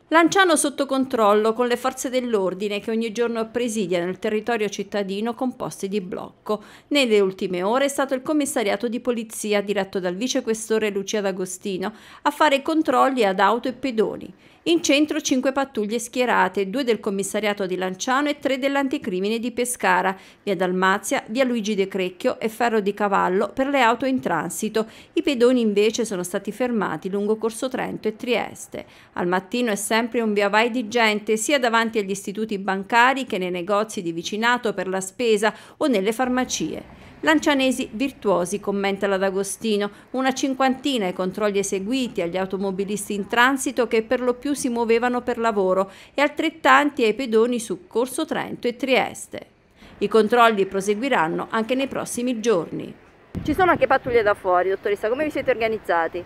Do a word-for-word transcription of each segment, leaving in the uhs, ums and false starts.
Lanciano sotto controllo con le forze dell'ordine che ogni giorno presidiano il territorio cittadino con posti di blocco. Nelle ultime ore è stato il commissariato di polizia, diretto dal vicequestore Lucia D'Agostino, a fare controlli ad auto e pedoni. In centro cinque pattuglie schierate, due del commissariato di Lanciano e tre dell'anticrimine di Pescara, via Dalmazia, via Luigi De Crecchio e Ferro di Cavallo per le auto in transito. I pedoni invece sono stati fermati lungo Corso Trento e Trieste. Al mattino è sempre un via vai di gente, sia davanti agli istituti bancari che nei negozi di vicinato per la spesa o nelle farmacie. Lancianesi virtuosi, commenta la D'Agostino, una cinquantina i controlli eseguiti agli automobilisti in transito che per lo più si muovevano per lavoro e altrettanti ai pedoni su Corso Trento e Trieste. I controlli proseguiranno anche nei prossimi giorni. Ci sono anche pattuglie da fuori, dottoressa, come vi siete organizzati?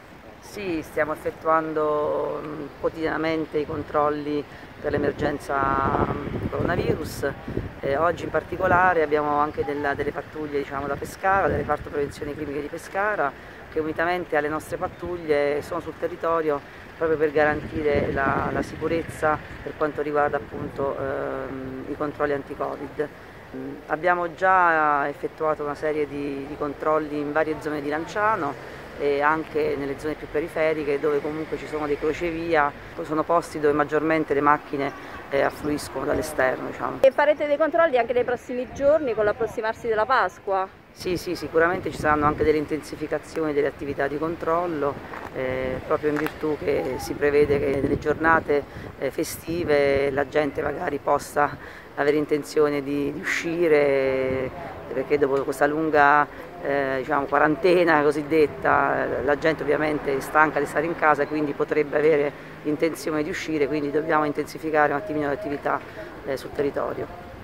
Sì, stiamo effettuando quotidianamente i controlli per l'emergenza coronavirus. Eh, oggi in particolare abbiamo anche della, delle pattuglie diciamo, da Pescara, del reparto prevenzione clinica di Pescara, che unitamente alle nostre pattuglie sono sul territorio proprio per garantire la, la sicurezza per quanto riguarda appunto ehm, i controlli anti-Covid. Abbiamo già effettuato una serie di, di controlli in varie zone di Lanciano e anche nelle zone più periferiche dove comunque ci sono dei crocevia, sono posti dove maggiormente le macchine eh, affluiscono dall'esterno. Diciamo. E farete dei controlli anche nei prossimi giorni con l'approssimarsi della Pasqua? Sì, sì, sicuramente ci saranno anche delle intensificazioni delle attività di controllo, eh, proprio in virtù che si prevede che nelle giornate eh, festive la gente magari possa avere intenzione di, di uscire, perché dopo questa lunga eh, diciamo, quarantena cosiddetta la gente ovviamente è stanca di stare in casa, quindi potrebbe avere intenzione di uscire, quindi dobbiamo intensificare un attimino l'attività eh, sul territorio.